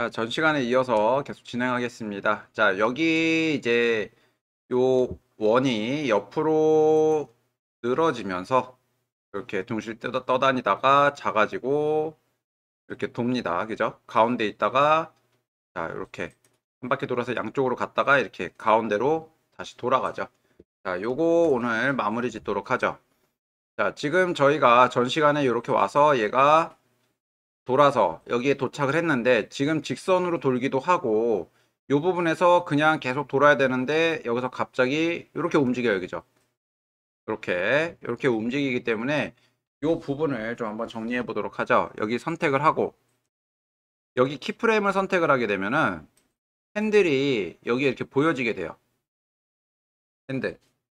자, 전 시간에 이어서 계속 진행하겠습니다. 자, 여기 이제 요 원이 옆으로 늘어지면서 이렇게 둥실 떠다니다가 작아지고 이렇게 돕니다. 그죠? 가운데 있다가 자, 이렇게 한 바퀴 돌아서 양쪽으로 갔다가 이렇게 가운데로 다시 돌아가죠. 자, 요거 오늘 마무리 짓도록 하죠. 자, 지금 저희가 전 시간에 이렇게 와서 얘가 돌아서 여기에 도착을 했는데 지금 직선으로 돌기도 하고 이 부분에서 그냥 계속 돌아야 되는데 여기서 갑자기 이렇게 움직여요. 그죠? 이렇게 움직이기 때문에 이 부분을 좀 한번 정리해 보도록 하죠. 여기 선택을 하고 여기 키프레임을 선택을 하게 되면은 핸들이 여기 이렇게 보여지게 돼요. 핸들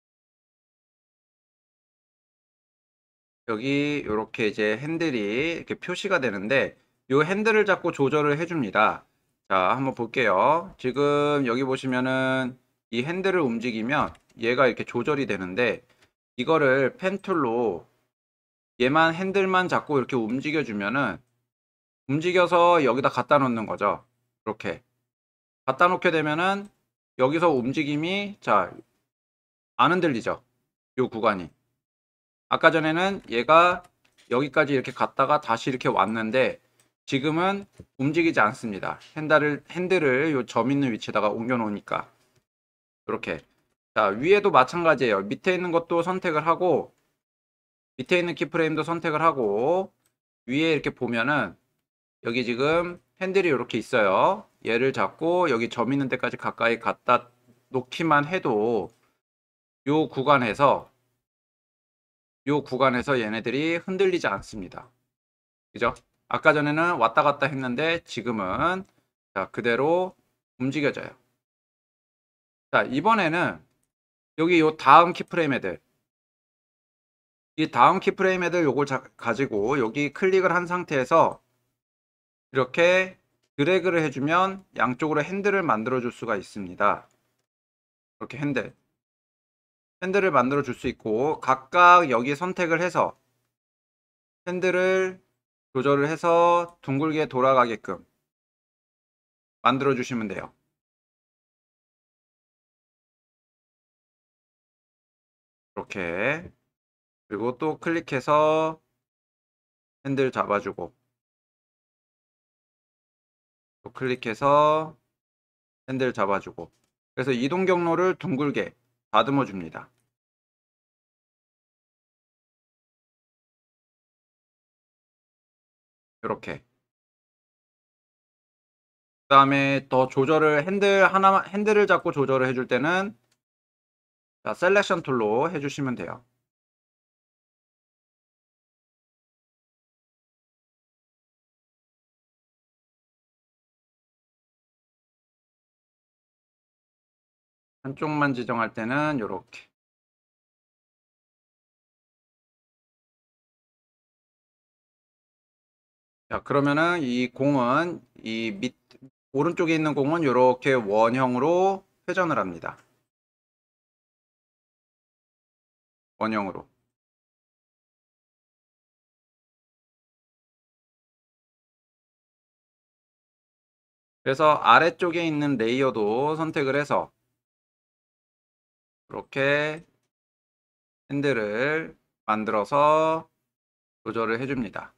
여기 이렇게 이제 핸들이 이렇게 표시가 되는데 이 핸들을 잡고 조절을 해줍니다. 자, 한번 볼게요. 지금 여기 보시면은 이 핸들을 움직이면 얘가 이렇게 조절이 되는데 이거를 펜 툴로 얘만 핸들만 잡고 이렇게 움직여 주면은 움직여서 여기다 갖다 놓는 거죠. 이렇게 갖다 놓게 되면은 여기서 움직임이 자, 안 흔들리죠. 이 구간이. 아까 전에는 얘가 여기까지 이렇게 갔다가 다시 이렇게 왔는데 지금은 움직이지 않습니다. 핸들을 요 점 있는 위치에다가 옮겨 놓으니까 이렇게. 자, 위에도 마찬가지예요. 밑에 있는 것도 선택을 하고 밑에 있는 키프레임도 선택을 하고 위에 이렇게 보면은 여기 지금 핸들이 이렇게 있어요. 얘를 잡고 여기 점 있는 데까지 가까이 갖다 놓기만 해도 요 구간에서 얘네들이 흔들리지 않습니다. 그죠? 아까 전에는 왔다 갔다 했는데 지금은 자, 그대로 움직여져요. 자, 이번에는 여기 요 다음 키프레임 애들 이 다음 키프레임 애들 요걸 가지고 여기 클릭을 한 상태에서 이렇게 드래그를 해주면 양쪽으로 핸들을 만들어 줄 수가 있습니다. 이렇게 핸들을 만들어 줄 수 있고 각각 여기 선택을 해서 핸들을 조절을 해서 둥글게 돌아가게끔 만들어 주시면 돼요. 이렇게. 그리고 또 클릭해서 핸들 잡아주고 또 클릭해서 핸들 잡아주고 그래서 이동 경로를 둥글게 다듬어 줍니다. 이렇게. 그 다음에 더 조절을 핸들을 잡고 조절을 해줄 때는 자, 셀렉션 툴로 해주시면 돼요. 한쪽만 지정할 때는 이렇게. 자, 그러면은 이 공은 오른쪽에 있는 공은 이렇게 원형으로 회전을 합니다. 원형으로. 그래서 아래쪽에 있는 레이어도 선택을 해서 이렇게 핸들을 만들어서 조절을 해줍니다.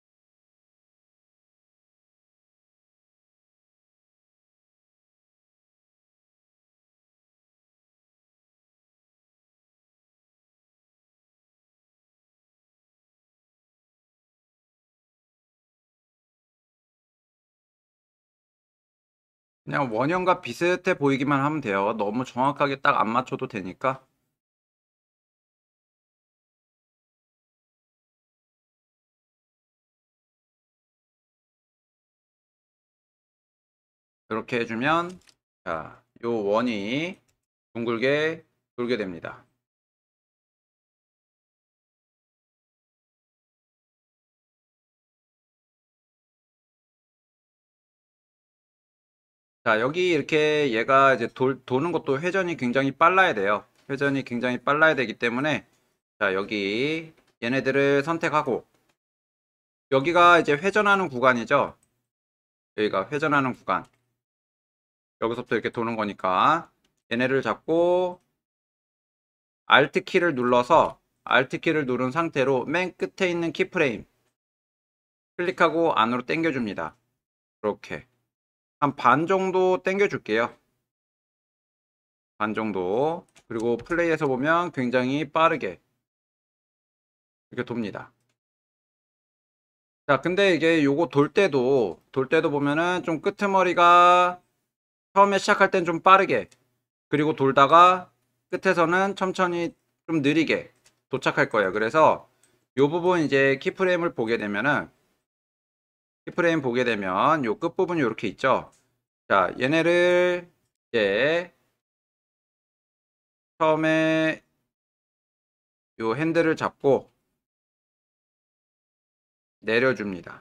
그냥 원형과 비슷해 보이기만 하면 돼요. 너무 정확하게 딱 안 맞춰도 되니까. 이렇게 해주면 자, 요 원이 둥글게 돌게 됩니다. 자, 여기 이렇게 얘가 이제 도는 것도 회전이 굉장히 빨라야 돼요. 회전이 굉장히 빨라야 되기 때문에 자, 여기 얘네들을 선택하고 여기가 이제 회전하는 구간이죠. 여기가 회전하는 구간. 여기서부터 이렇게 도는 거니까 얘네를 잡고 Alt 키를 눌러서 Alt 키를 누른 상태로 맨 끝에 있는 키프레임 클릭하고 안으로 당겨줍니다. 이렇게 한 반 정도 당겨줄게요. 반 정도. 그리고 플레이에서 보면 굉장히 빠르게 이렇게 돕니다. 자, 근데 이게 요거 돌 때도 보면은 좀 끄트머리가 처음에 시작할 땐 좀 빠르게, 그리고 돌다가 끝에서는 천천히 좀 느리게 도착할 거예요. 그래서 요 부분 이제 키프레임 보게 되면 요 끝부분이 이렇게 있죠. 자, 얘네를 이제 처음에 요 핸들을 잡고 내려줍니다.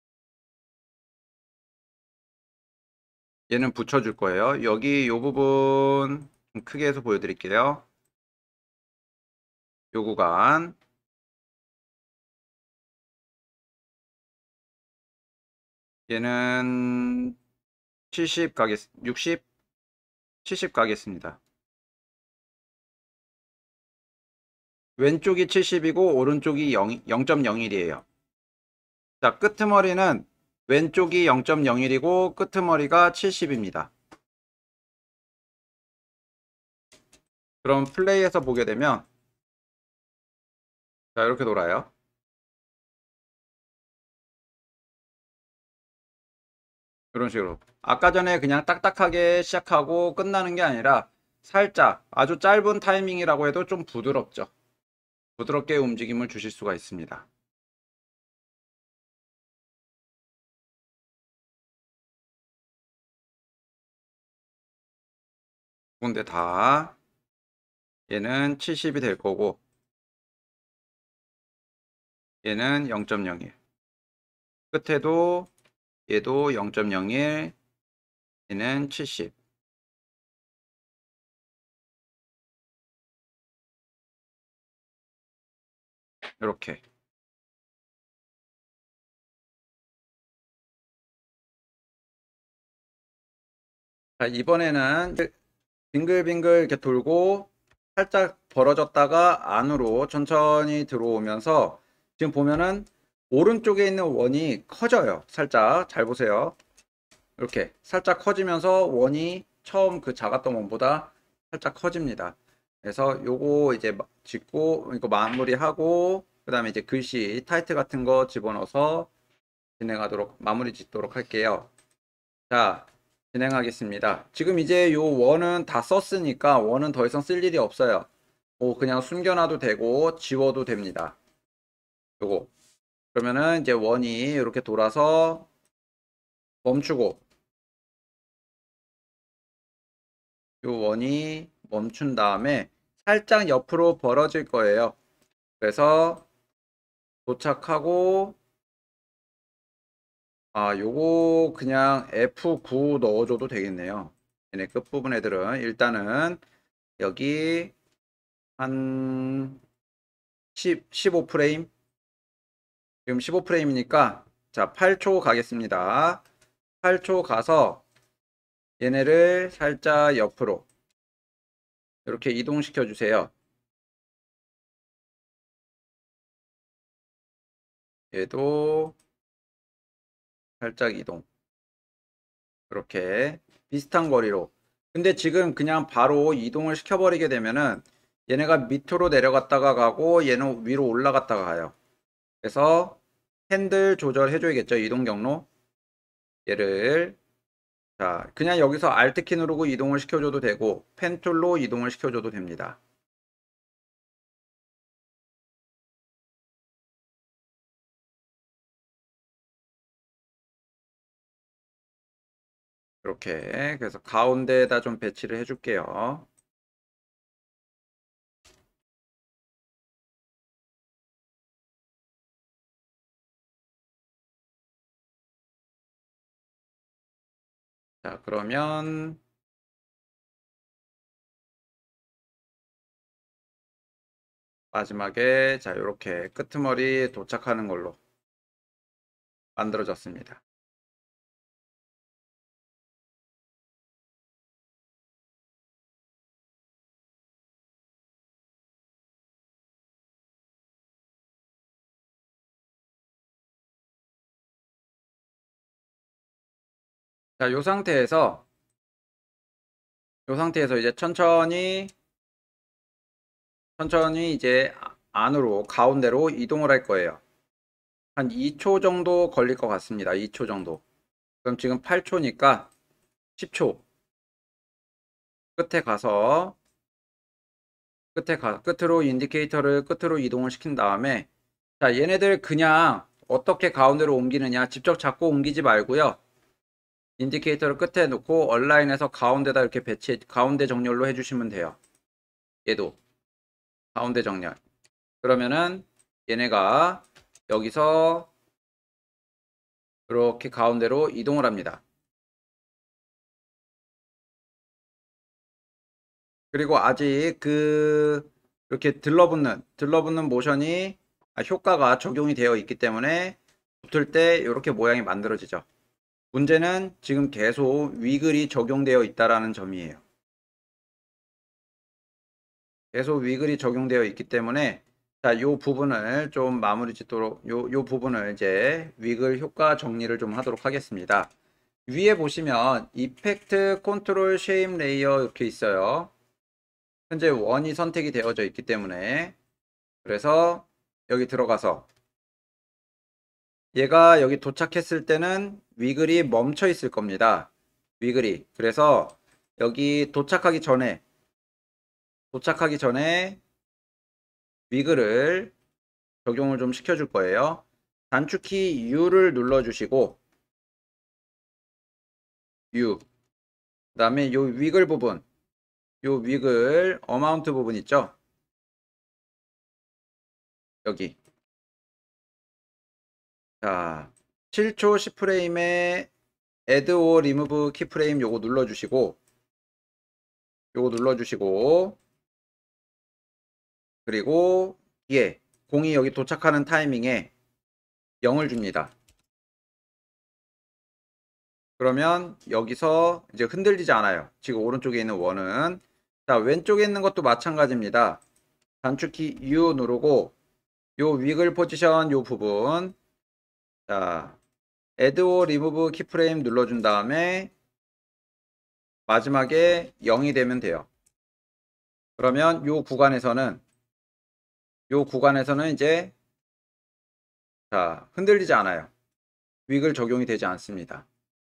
얘는 붙여줄 거예요. 여기 요 부분 좀 크게 해서 보여드릴게요. 요 구간 얘는 70 가겠, 60, 70 가겠습니다. 왼쪽이 70이고 오른쪽이 0.01이에요. 자, 끄트머리는 왼쪽이 0.01이고 끄트머리가 70입니다. 그럼 플레이에서 보게 되면 자, 이렇게 돌아요. 이런 식으로. 아까 전에 그냥 딱딱하게 시작하고 끝나는 게 아니라 살짝 아주 짧은 타이밍이라고 해도 좀 부드럽죠. 부드럽게 움직임을 주실 수가 있습니다. 두 군데 다 얘는 70이 될 거고 얘는 0.01. 끝에도 얘도 0.01, 얘는 70. 이렇게. 자, 이번에는 빙글빙글 이렇게 돌고 살짝 벌어졌다가 안으로 천천히 들어오면서 지금 보면은 오른쪽에 있는 원이 커져요. 살짝 잘 보세요. 이렇게 살짝 커지면서 원이 처음 그 작았던 원보다 살짝 커집니다. 그래서 요거 이제 짓고 이거 마무리하고 그 다음에 이제 글씨 타이틀 같은 거 집어넣어서 진행하도록 마무리 짓도록 할게요. 자, 진행하겠습니다. 지금 이제 요 원은 다 썼으니까 원은 더 이상 쓸 일이 없어요. 뭐 그냥 숨겨놔도 되고 지워도 됩니다. 요거. 그러면은 이제 원이 이렇게 돌아서 멈추고 요 원이 멈춘 다음에 살짝 옆으로 벌어질 거예요. 그래서 도착하고 요거 그냥 F9 넣어줘도 되겠네요. 얘네 끝부분 애들은 일단은 여기 한 15프레임 지금 15프레임이니까 자 8초 가겠습니다. 8초 가서 얘네를 살짝 옆으로 이렇게 이동시켜 주세요. 얘도 살짝 이동. 이렇게 비슷한 거리로. 근데 지금 그냥 바로 이동을 시켜버리게 되면은 얘네가 밑으로 내려갔다가 가고 얘는 위로 올라갔다가 가요. 그래서 핸들 조절해줘야겠죠. 이동 경로. 얘를 자 그냥 여기서 Alt 키 누르고 이동을 시켜줘도 되고 펜 툴로 이동을 시켜줘도 됩니다. 이렇게 그래서 가운데에다 좀 배치를 해줄게요. 자 그러면 마지막에 자 이렇게 끄트머리 도착하는 걸로 만들어졌습니다. 자, 요 상태에서 이제 천천히 이제 안으로 가운데로 이동을 할 거예요. 한 2초 정도 걸릴 것 같습니다. 2초 정도. 그럼 지금 8초니까 10초. 끝에 가서 끝으로 인디케이터를 끝으로 이동을 시킨 다음에, 자, 얘네들 그냥 어떻게 가운데로 옮기느냐 직접 잡고 옮기지 말고요. 인디케이터를 끝에 놓고 얼라인해서 가운데다 이렇게 가운데 정렬로 해주시면 돼요. 얘도 가운데 정렬. 그러면은 얘네가 여기서 이렇게 가운데로 이동을 합니다. 그리고 아직 이렇게 들러붙는 모션이 효과가 적용이 되어 있기 때문에 붙을 때 이렇게 모양이 만들어지죠. 문제는 지금 계속 위글이 적용되어 있다라는 점이에요. 계속 위글이 적용되어 있기 때문에, 자, 요 부분을 좀 마무리 짓도록, 요 부분을 이제 위글 효과 정리를 좀 하도록 하겠습니다. 위에 보시면 이펙트 컨트롤 쉐입 레이어 이렇게 있어요. 현재 원이 선택이 되어져 있기 때문에, 그래서 여기 들어가서 얘가 여기 도착했을 때는 위글이 멈춰 있을 겁니다. 위글이. 그래서 여기 도착하기 전에 위글을 적용을 좀 시켜줄 거예요. 단축키 U를 눌러주시고, U. 그 다음에 요 위글 부분, 요 위글 어마운트 부분 있죠? 여기. 자, 7초 10프레임에 Add or Remove 키프레임 요거 눌러주시고, 그리고 뒤에 공이 여기 도착하는 타이밍에 0을 줍니다. 그러면 여기서 이제 흔들리지 않아요. 지금 오른쪽에 있는 원은. 자, 왼쪽에 있는 것도 마찬가지입니다. 단축키 U 누르고 요 위글 포지션 요 부분, 자, Add or Remove 키프레임 눌러준 다음에 마지막에 0이 되면 돼요. 그러면 요 구간에서는 이제, 자, 흔들리지 않아요. 위글 적용이 되지 않습니다.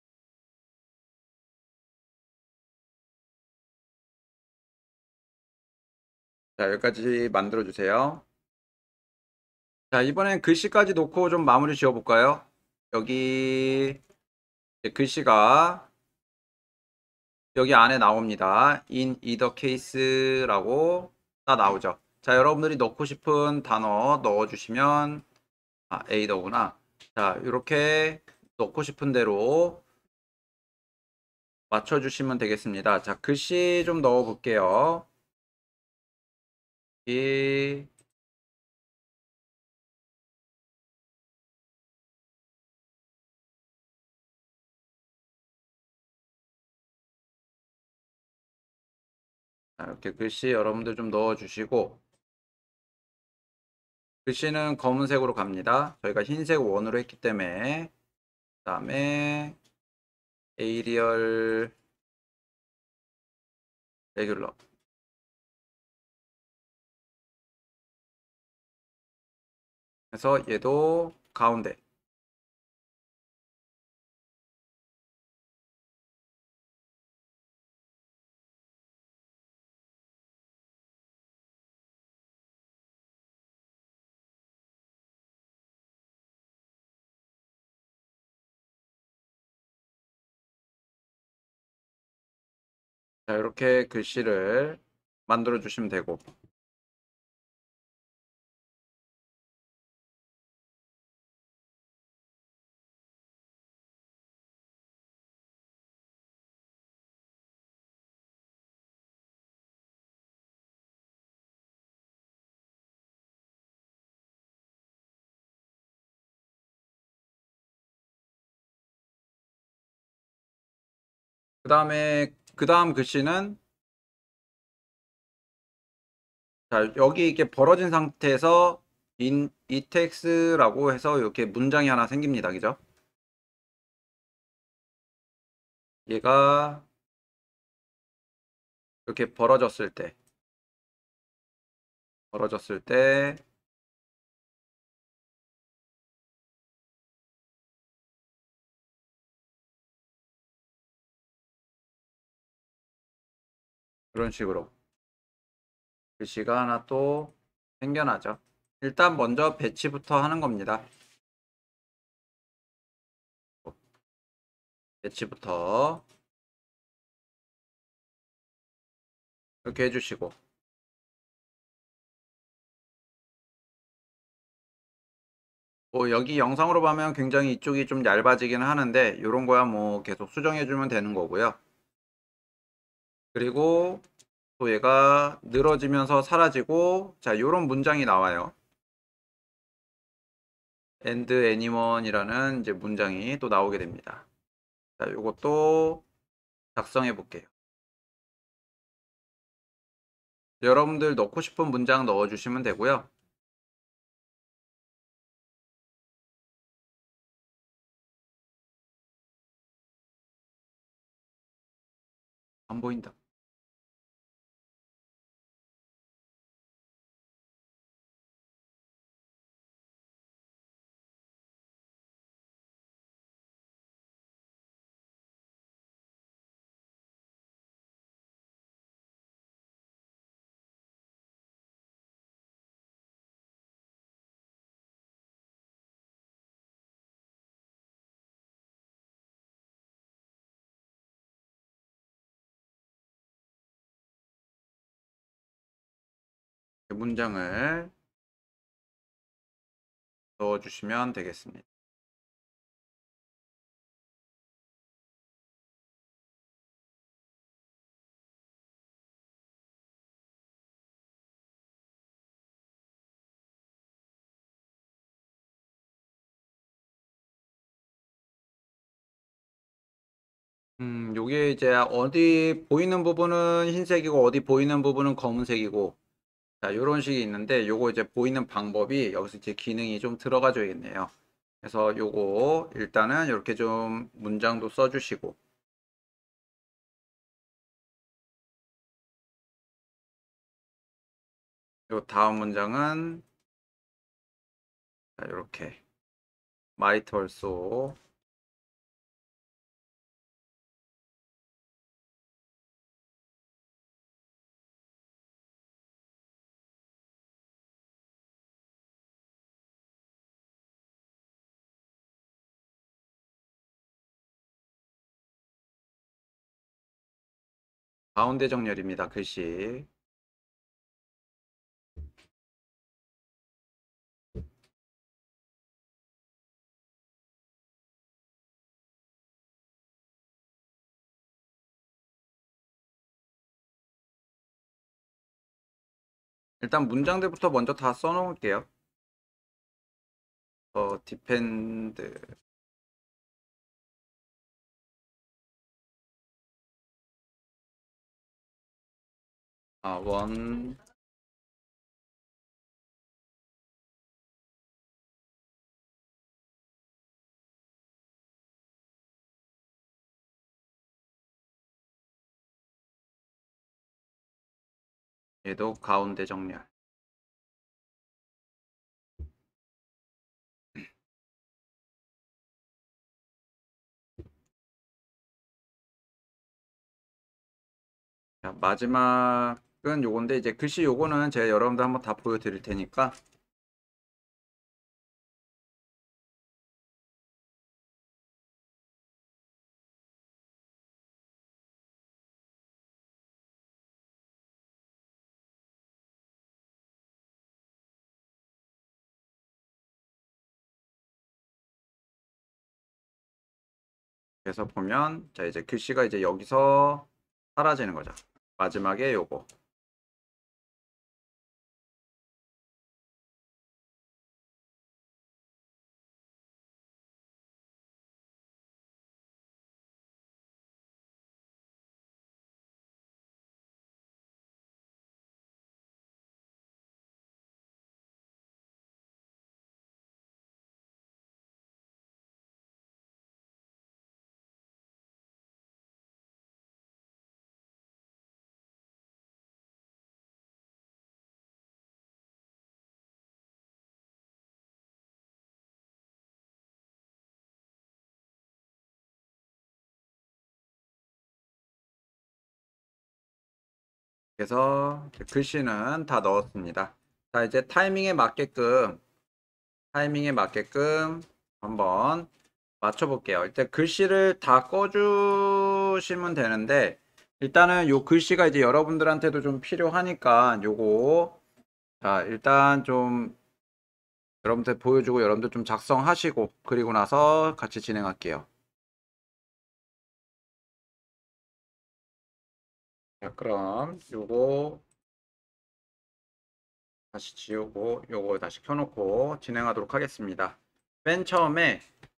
자, 여기까지 만들어 주세요. 자, 이번엔 글씨까지 놓고 좀 마무리 지어 볼까요? 여기 글씨가 여기 안에 나옵니다. in either case라고 딱 나오죠. 자, 여러분들이 넣고 싶은 단어 넣어주시면, either구나. 자, 이렇게 넣고 싶은 대로 맞춰주시면 되겠습니다. 자, 글씨 좀 넣어 볼게요. 이 자, 이렇게 글씨 여러분들 좀 넣어 주시고, 글씨는 검은색으로 갑니다. 저희가 흰색 원으로 했기 때문에. 그 다음에 에이리얼 레귤러. 그래서 얘도 가운데. 자, 이렇게 글씨를 만들어 주시면 되고, 그 다음 글씨는, 자, 여기 이렇게 벌어진 상태에서 이텍스라고 해서 이렇게 문장이 하나 생깁니다. 그죠? 얘가 이렇게 벌어졌을 때 그런 식으로 글씨가 하나 또 생겨나죠. 일단 먼저 배치부터 하는 겁니다. 배치부터 이렇게 해주시고, 뭐 여기 영상으로 보면 굉장히 이쪽이 좀 얇아지기는 하는데 이런 거야 뭐 계속 수정해주면 되는 거고요. 그리고 또 얘가 늘어지면서 사라지고, 자, 요런 문장이 나와요. and anyone이라는 이제 문장이 또 나오게 됩니다. 자, 요것도 작성해 볼게요. 여러분들 넣고 싶은 문장 넣어 주시면 되고요. 안 보인다. 문장을 넣어 주시면 되겠습니다. 요게 이제 어디 보이는 부분은 흰색이고 어디 보이는 부분은 검은색이고, 자, 요런 식이 있는데 요거 이제 보이는 방법이 여기서 이제 기능이 좀 들어가줘야겠네요. 그래서 요거 일단은 이렇게 좀 문장도 써주시고, 요 다음 문장은 자, 이렇게 might also 가운데 정렬입니다. 글씨. 일단 문장들부터 먼저 다 써놓을게요. depend, one, 얘도 가운데 정렬. 자, 마지막은 요건데, 이제 글씨 요거는 제가 여러분들 한번 다 보여드릴 테니까, 그래서 보면, 자, 이제 글씨가 이제 여기서 사라지는 거죠. 마지막에 요거. 그래서 글씨는 다 넣었습니다. 자, 이제 타이밍에 맞게끔 한번 맞춰볼게요. 일단 글씨를 다 꺼주시면 되는데, 일단은 요 글씨가 이제 여러분들한테도 좀 필요하니까 요거, 자, 일단 좀 여러분들 보여주고 여러분들 좀 작성하시고, 그리고 나서 같이 진행할게요. 자, 그럼 요거 다시 지우고 요거 다시 켜놓고 진행하도록 하겠습니다. 맨 처음에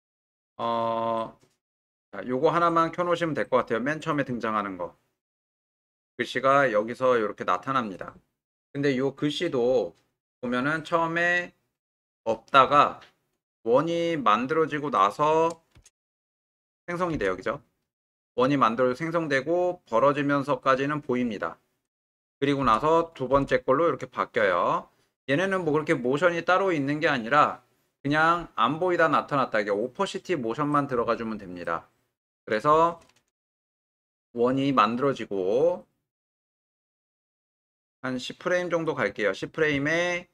자, 요거 하나만 켜놓으시면 될 것 같아요. 맨 처음에 등장하는 거. 글씨가 여기서 이렇게 나타납니다. 근데 요 글씨도 보면은 처음에 없다가 원이 만들어지고 나서 생성이 돼요. 그죠? 원이 만들어져 생성되고 벌어지면서까지는 보입니다. 그리고 나서 두 번째 걸로 이렇게 바뀌어요. 얘네는 뭐 그렇게 모션이 따로 있는 게 아니라 그냥 안 보이다 나타났다. 이게 오퍼시티 모션만 들어가 주면 됩니다. 그래서 원이 만들어지고 한 10프레임 정도 갈게요. 10프레임에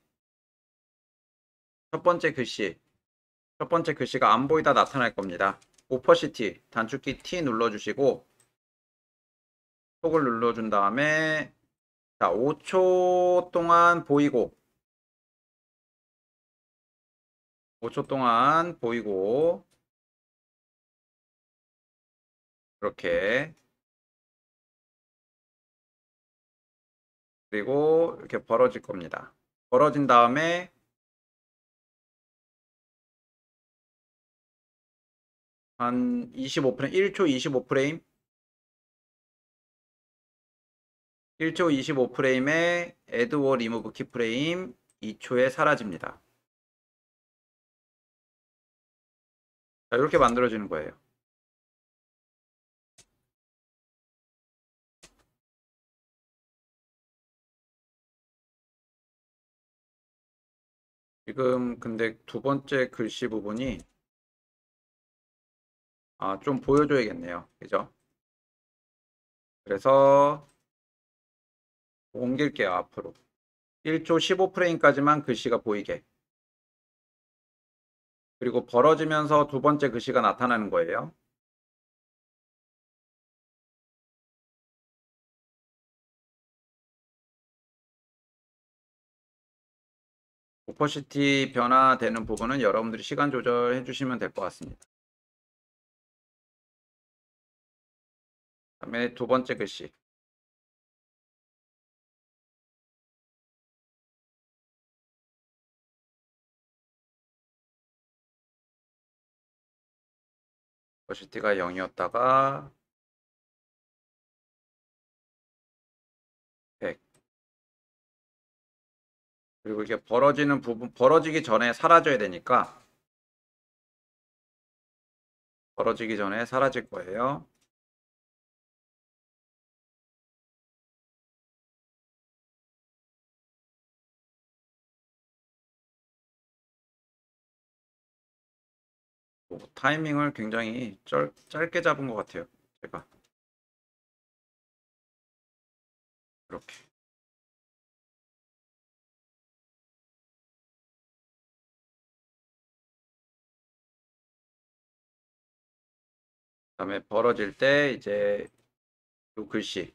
첫 번째 글씨, 첫 번째 글씨가 안 보이다 나타날 겁니다. 오퍼시티 단축키 T 눌러주시고 톡을 눌러준 다음에 자 5초 동안 보이고 5초 동안 보이고 이렇게 그리고 이렇게 벌어질 겁니다. 벌어진 다음에 한 25프레임, 1초 25프레임, 1초 25프레임에 add or remove 키프레임 2초에 사라집니다. 자, 이렇게 만들어지는 거예요. 지금 근데 두 번째 글씨 부분이 좀 보여줘야겠네요. 그죠? 그래서 옮길게요, 앞으로. 1초 15프레임까지만 글씨가 보이게. 그리고 벌어지면서 두 번째 글씨가 나타나는 거예요. 오퍼시티 변화되는 부분은 여러분들이 시간 조절해 주시면 될 것 같습니다. 그다음에 두 번째 글씨. 오퍼시티가 0이었다가 100. 그리고 이게 벌어지는 부분, 벌어지기 전에 사라져야 되니까 벌어지기 전에 사라질 거예요. 타이밍을 굉장히 짧게 잡은 것 같아요. 제가 이렇게. 그다음에 벌어질 때 이제 요 글씨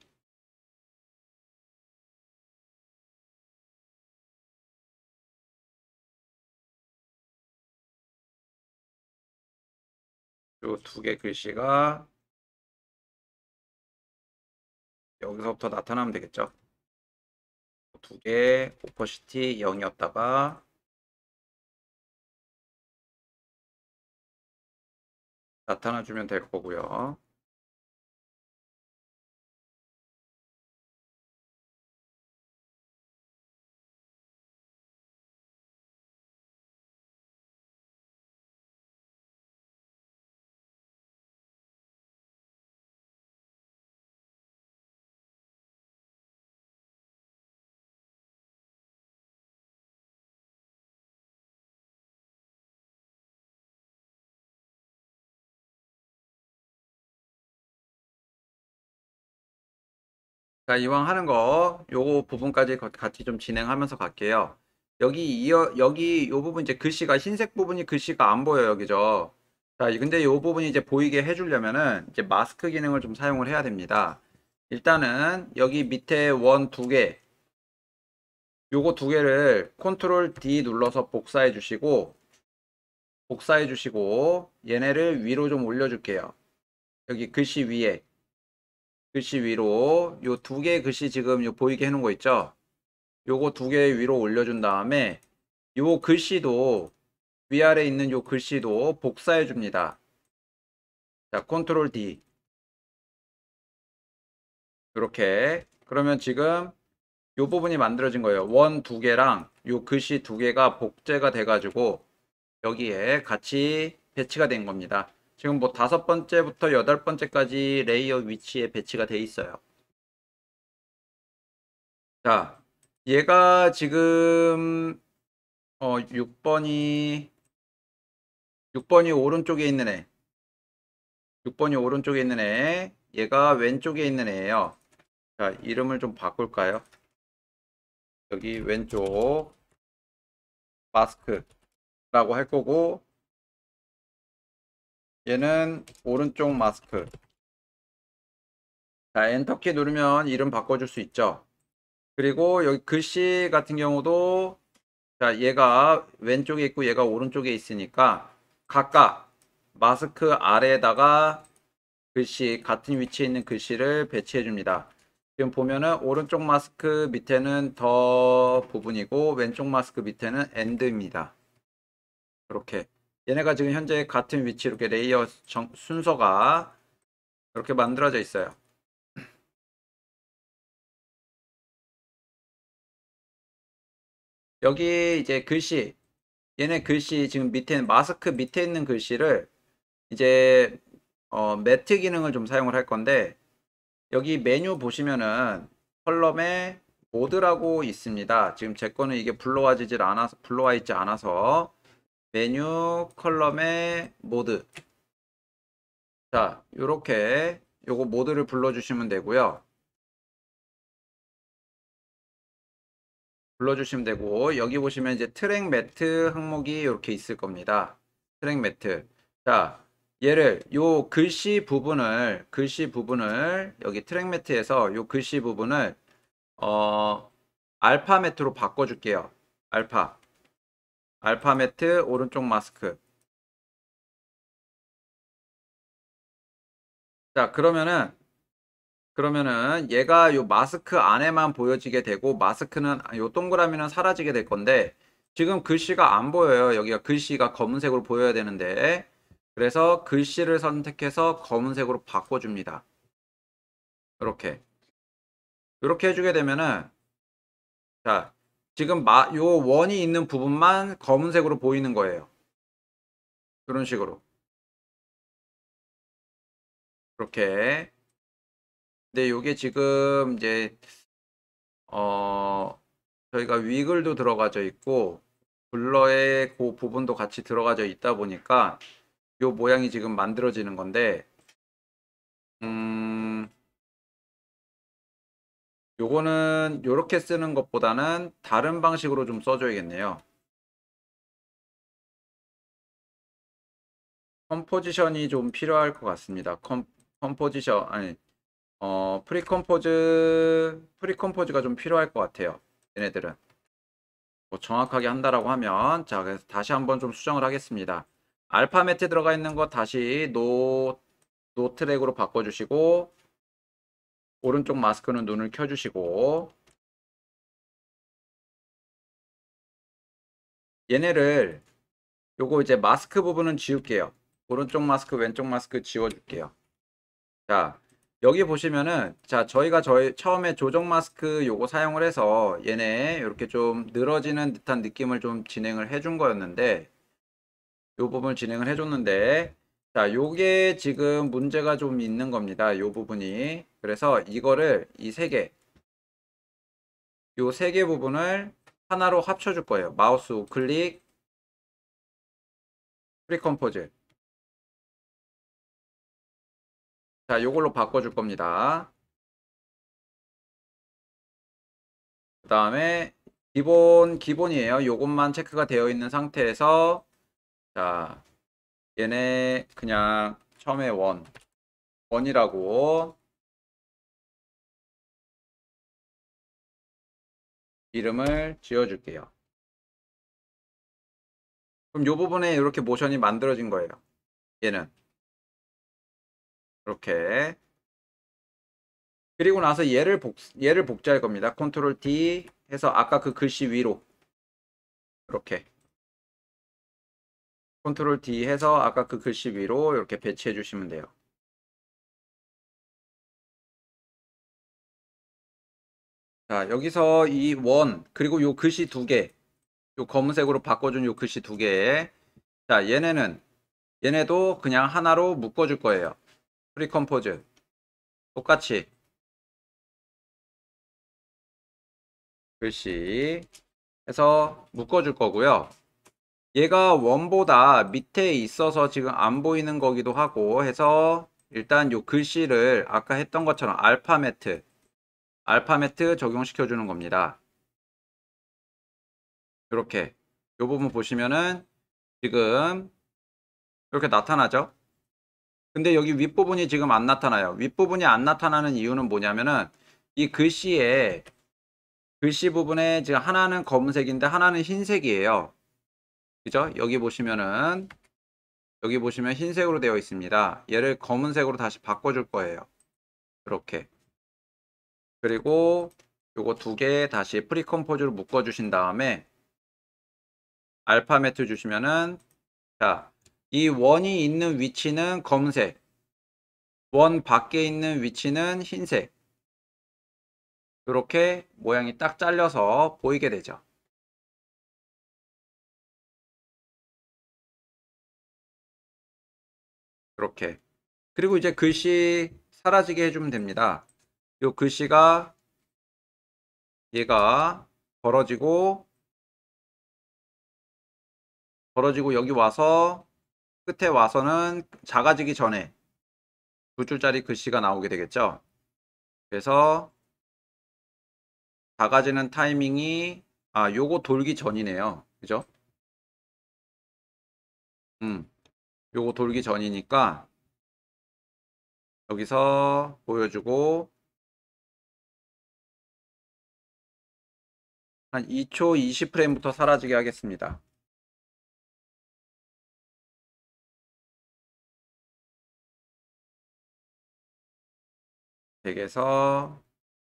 요 두 개 글씨가 여기서부터 나타나면 되겠죠. 두 개 오퍼시티 0이었다가 나타나 주면 될 거고요. 자, 이왕 하는 거, 요거 부분까지 같이 좀 진행하면서 갈게요. 여기 요 부분 이제 글씨가, 흰색 부분이 글씨가 안 보여요. 그죠? 자, 근데 요 부분이 이제 보이게 해주려면은 이제 마스크 기능을 좀 사용을 해야 됩니다. 일단은 여기 밑에 원 두 개, 요거 두 개를 컨트롤 D 눌러서 복사해 주시고, 얘네를 위로 좀 올려줄게요. 여기 글씨 위로, 요 두 개 글씨 지금 요 보이게 해놓은 거 있죠? 요거 두 개 위로 올려준 다음에 요 글씨도 위아래 있는 요 글씨도 복사해 줍니다. 자, 컨트롤 D. 이렇게. 그러면 지금 요 부분이 만들어진 거예요. 원 두 개랑 요 글씨 두 개가 복제가 돼가지고 여기에 같이 배치가 된 겁니다. 지금 뭐 다섯 번째부터 여덟 번째까지 레이어 위치에 배치가 돼 있어요. 자, 얘가 지금 6번이 오른쪽에 있는 애. 6번이 오른쪽에 있는 애. 얘가 왼쪽에 있는 애예요. 자, 이름을 좀 바꿀까요? 여기 왼쪽 마스크라고 할 거고, 얘는 오른쪽 마스크. 자, 엔터키 누르면 이름 바꿔줄 수 있죠. 그리고 여기 글씨 같은 경우도, 자, 얘가 왼쪽에 있고 얘가 오른쪽에 있으니까 각각 마스크 아래에다가 글씨, 같은 위치에 있는 글씨를 배치해 줍니다. 지금 보면은 오른쪽 마스크 밑에는 더 부분이고 왼쪽 마스크 밑에는 엔드입니다. 이렇게 얘네가 지금 현재 같은 위치 이렇게 레이어 순서가 이렇게 만들어져 있어요. 여기 이제 글씨, 얘네 글씨 지금 밑에 마스크 밑에 있는 글씨를 이제 매트 기능을 좀 사용을 할 건데, 여기 메뉴 보시면은 컬럼에 모드라고 있습니다. 지금 제 거는 이게 불러와 있지 않아서 메뉴 컬럼에 모드. 자, 요렇게 요거 모드를 불러주시면 되고요. 불러주시면 되고, 여기 보시면 이제 트랙 매트 항목이 이렇게 있을 겁니다. 트랙 매트. 자, 얘를 요 글씨 부분을 여기 트랙 매트에서 요 글씨 부분을 알파 매트로 바꿔줄게요. 알파 매트 오른쪽 마스크. 자, 그러면은 얘가 요 마스크 안에만 보여지게 되고 마스크는 요 동그라미는 사라지게 될 건데, 지금 글씨가 안 보여요. 여기가 글씨가 검은색으로 보여야 되는데, 그래서 글씨를 선택해서 검은색으로 바꿔줍니다. 이렇게 해주게 되면은, 자, 지금 요 원이 있는 부분만 검은색으로 보이는 거예요. 이런 식으로. 이렇게. 근데 요게 지금 이제 어 저희가 위글도 들어가져 있고 블러의 그 부분도 같이 들어가져 있다 보니까 요 모양이 지금 만들어지는 건데, 음 요거는 요렇게 쓰는 것보다는 다른 방식으로 좀 써줘야겠네요. 컴포지션이 좀 필요할 것 같습니다. 컴포지션, 아니, 프리컴포즈가 좀 필요할 것 같아요. 얘네들은. 뭐 정확하게 한다라고 하면, 자, 그래서 다시 한번 좀 수정을 하겠습니다. 알파 매트 들어가 있는 거 다시 노 트랙으로 바꿔주시고, 오른쪽 마스크는 눈을 켜주시고, 얘네를 요거 이제 마스크 부분은 지울게요. 오른쪽 마스크, 왼쪽 마스크 지워줄게요. 자, 여기 보시면은, 자, 저희 처음에 조정 마스크 요거 사용을 해서 얘네 이렇게 좀 늘어지는 듯한 느낌을 좀 진행을 해준 거였는데, 요 부분을 진행을 해줬는데, 자, 요게 지금 문제가 좀 있는 겁니다. 요 부분이. 그래서 이거를 요 세 개 부분을 하나로 합쳐줄 거예요. 마우스 우클릭, 프리컴포즈. 자, 요걸로 바꿔줄 겁니다. 그 다음에 기본이에요. 요것만 체크가 되어 있는 상태에서 자, 얘네 그냥 처음에 원이라고 이름을 지어줄게요. 그럼 요 부분에 이렇게 모션이 만들어진 거예요. 얘는 이렇게. 그리고 나서 얘를 복제할 겁니다. 컨트롤 D 해서 아까 그 글씨 위로 이렇게 컨트롤 D 해서 아까 그 글씨 위로 이렇게 배치해 주시면 돼요. 자, 여기서 이 그리고 요 글씨 두 개, 요 검은색으로 바꿔준 요 글씨 두 개. 자, 얘네도 그냥 하나로 묶어줄 거예요. 프리컴포즈. 똑같이 글씨 해서 묶어줄 거고요. 얘가 원보다 밑에 있어서 지금 안 보이는 거기도 하고 해서 일단 요 글씨를 아까 했던 것처럼 알파매트 적용시켜 주는 겁니다. 이렇게 요 부분 보시면은 지금 이렇게 나타나죠? 근데 여기 윗부분이 지금 안 나타나요. 윗부분이 안 나타나는 이유는 뭐냐면은 이 글씨 부분에 지금 하나는 검은색인데 하나는 흰색이에요. 그죠? 여기 보시면 흰색으로 되어 있습니다. 얘를 검은색으로 다시 바꿔줄 거예요. 이렇게. 그리고 요거 두 개 다시 프리컴포즈로 묶어주신 다음에 알파 매트 주시면은 자, 이 원이 있는 위치는 검은색, 원 밖에 있는 위치는 흰색. 이렇게 모양이 딱 잘려서 보이게 되죠. 이렇게. 그리고 이제 글씨 사라지게 해주면 됩니다. 이 글씨가 얘가 벌어지고 여기 와서 끝에 와서는 작아지기 전에 두 줄짜리 글씨가 나오게 되겠죠. 그래서 작아지는 타이밍이 요거 돌기 전이네요. 그죠? 음, 요거 돌기 전이니까 여기서 보여주고 한 2초 20프레임부터 사라지게 하겠습니다. 덱에서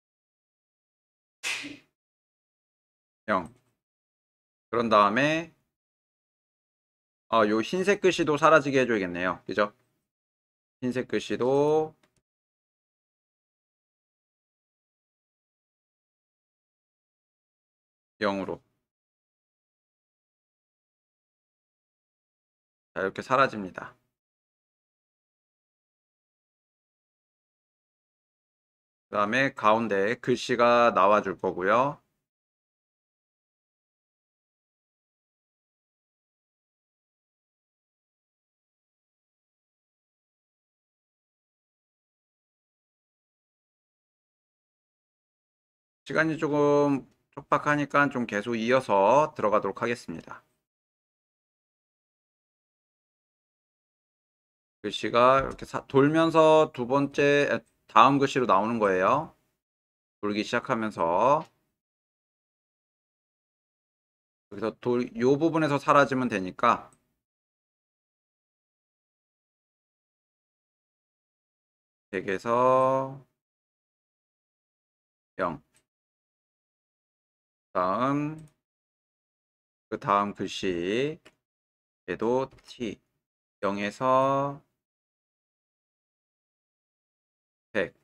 0. 그런 다음에 요 흰색 글씨도 사라지게 해줘야겠네요. 그죠? 흰색 글씨도 0으로. 자, 이렇게 사라집니다. 그 다음에 가운데 글씨가 나와 줄 거고요. 시간이 조금 촉박하니까 좀 계속 이어서 들어가도록 하겠습니다. 글씨가 이렇게 돌면서 다음 글씨로 나오는 거예요. 돌기 시작하면서 여기서 요 부분에서 사라지면 되니까 덱에서 0. 다음 그 다음 글씨 얘도 T 0에서 100.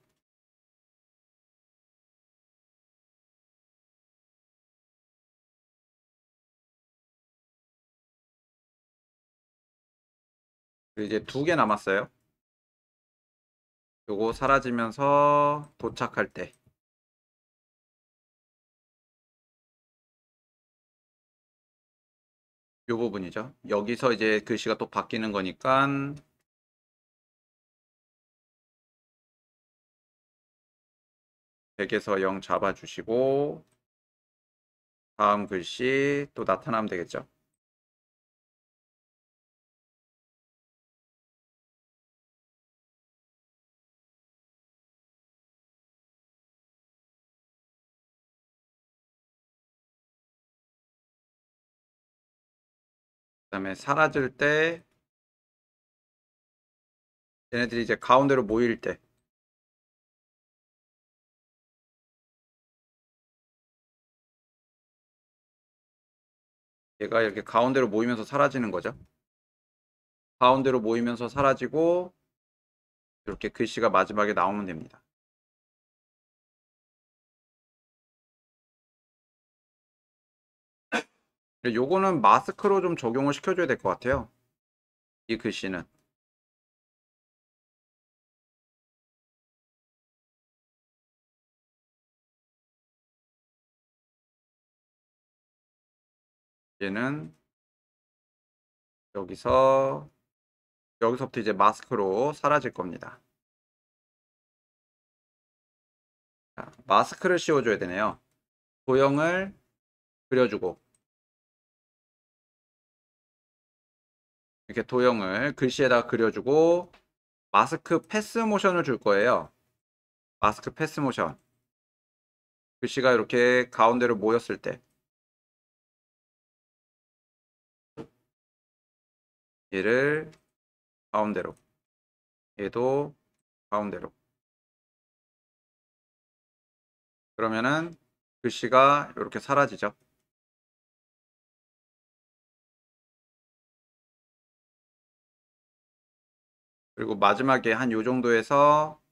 이제 두 개 남았어요. 요거 사라지면서 도착할 때 요 부분이죠. 여기서 이제 글씨가 또 바뀌는 거니까 100에서 0 잡아주시고 다음 글씨 또 나타나면 되겠죠. 그다음에 사라질 때 얘네들이 이제 가운데로 모일 때 얘가 이렇게 가운데로 모이면서 사라지는 거죠. 가운데로 모이면서 사라지고 이렇게 글씨가 마지막에 나오면 됩니다. 요거는 마스크로 좀 적용을 시켜줘야 될 것 같아요. 이 글씨는. 얘는 여기서부터 이제 마스크로 사라질 겁니다. 자, 마스크를 씌워줘야 되네요. 도형을 그려주고 이렇게 도형을 글씨에다가 그려주고 마스크 패스 모션을 줄 거예요. 마스크 패스 모션. 글씨가 이렇게 가운데로 모였을 때 얘를 가운데로, 얘도 가운데로. 그러면은 글씨가 이렇게 사라지죠. 그리고 마지막에 한 요 정도에서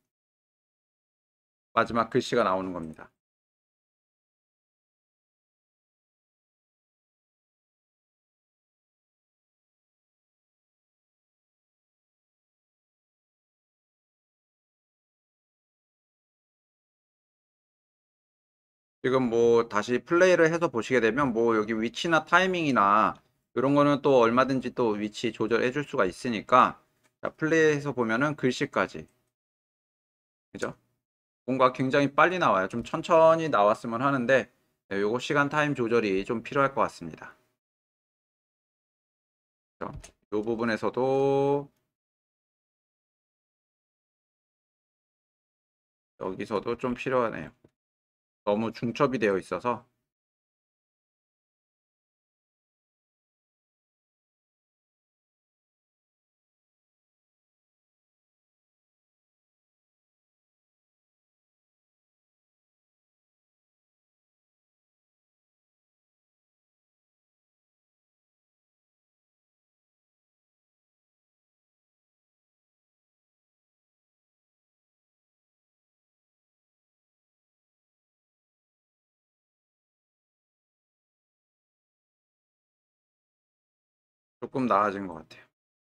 마지막 글씨가 나오는 겁니다. 지금 뭐 다시 플레이를 해서 보시게 되면 뭐 여기 위치나 타이밍이나 이런 거는 또 얼마든지 또 위치 조절해 줄 수가 있으니까 자, 플레이해서 보면은 글씨까지 그죠? 뭔가 굉장히 빨리 나와요. 좀 천천히 나왔으면 하는데 네, 요거 시간 타임 조절이 좀 필요할 것 같습니다. 그죠? 요 부분에서도 여기서도 좀 필요하네요. 너무 중첩이 되어 있어서 조금 나아진 것 같아요.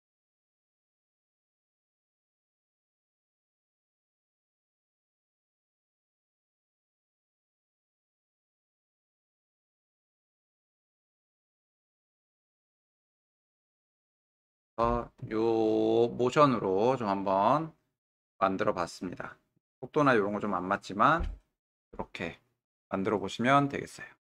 요 모션으로 좀 한번 만들어 봤습니다. 속도나 이런 거 좀 안 맞지만 이렇게 만들어 보시면 되겠어요.